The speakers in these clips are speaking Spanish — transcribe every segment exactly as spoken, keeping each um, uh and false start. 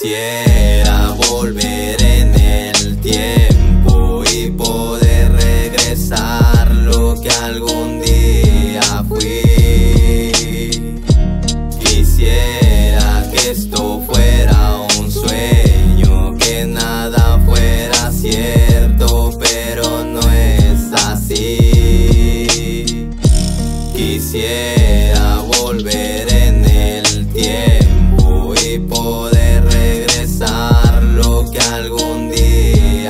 Quisiera volver en el tiempo y poder regresar lo que algún día fui. Quisiera que esto fuera un sueño, que nada fuera cierto, pero no es así. Quisiera volver en el tiempo y poder regresar lo que algún día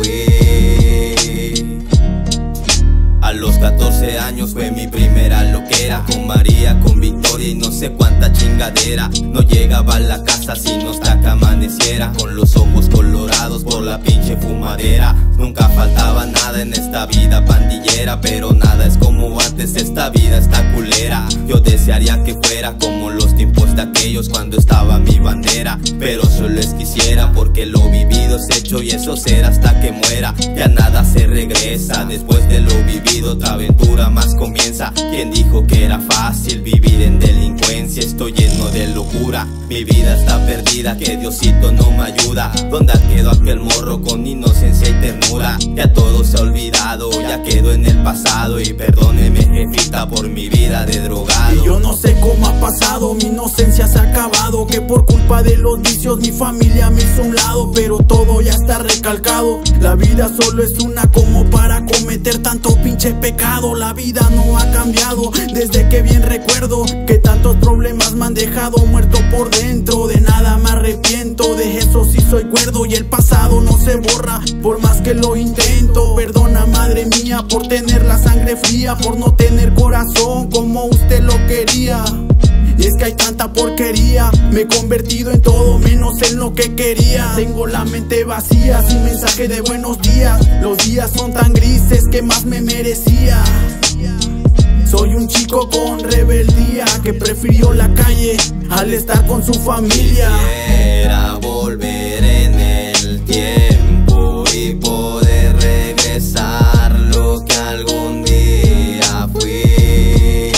fui. A los catorce años fue mi primera loquera, con María, con Victoria y no sé cuánta chingadera. No llegaba a la casa sino hasta que amaneciera, con los ojos colorados por la pinche fumadera. Nunca faltaba nada en esta vida pandillera, pero nada es como antes, esta vida está culera. Yo desearía que fuera como los tiempos de aquellos cuando estaba mi bandera, pero solo es quisiera, porque lo vivido es hecho y eso será hasta que muera. Ya nada se regresa, después de lo vivido otra aventura más comienza. ¿Quién dijo que era fácil vivir en delincuencia? Estoy lleno de locura, mi vida está perdida, que Diosito no me ayuda. ¿Dónde quedó aquel morro con inocencia y ternura? Ya todo se ha olvidado, ya quedó en el pasado. Y perdóneme jefita por mi vida de drogado. Y yo no sé cómo ha pasado, mi inocencia se ha acabado, que por culpa de los vicios mi familia me hizo a un lado. Pero todo ya está recalcado, la vida solo es una, como para cometer tanto pinche pecado. La vida no ha cambiado desde que bien recuerdo, que tantos problemas me han dejado muerto por dentro. De nada me arrepiento, de eso sí soy cuerdo, y el pasado no se borra por más que lo intento. Perdona madre mía por tener la sangre fría, por no tener corazón como usted lo quería. Y es que hay tanta porquería, me he convertido en todo menos en lo que quería. Tengo la mente vacía, sin mensaje de buenos días. Los días son tan grises que más me merecía. Soy un chico con rebeldía que prefirió la calle al estar con su familia. Quisiera volver en el tiempo y poder regresar lo que algún día fui.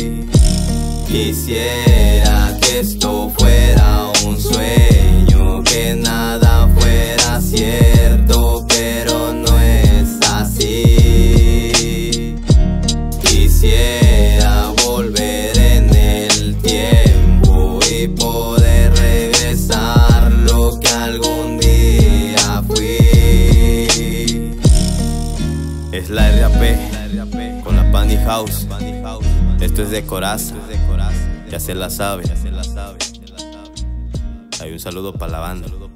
Quisiera que esto fuera un sueño, que nada fuera cierto, pero no es así. Quisiera volver en el tiempo y poder regresar lo que algún día fui. Es la R A P con la Pani House. Esto es de Coraza, ya se la sabe. Hay un saludo para la banda.